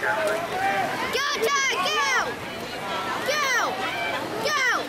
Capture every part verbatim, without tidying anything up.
Jack, go! Go! Go!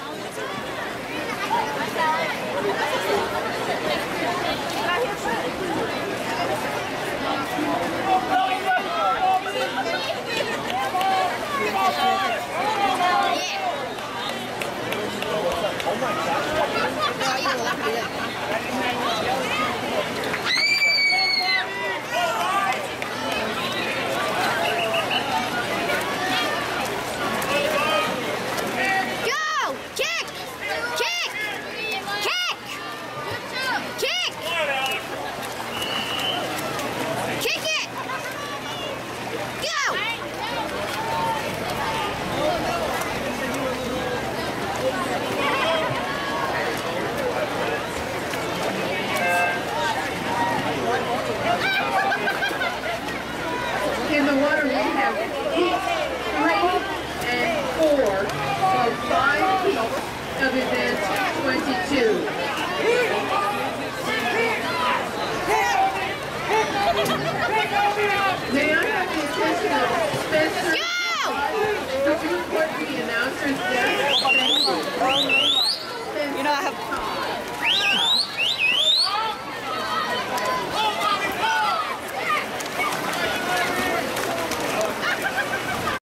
In the water, we have heat three and four, so five heats of event twenty-two. May I have the attention of Spencer? Could you report to the announcer's desk? Thank you. You know, I have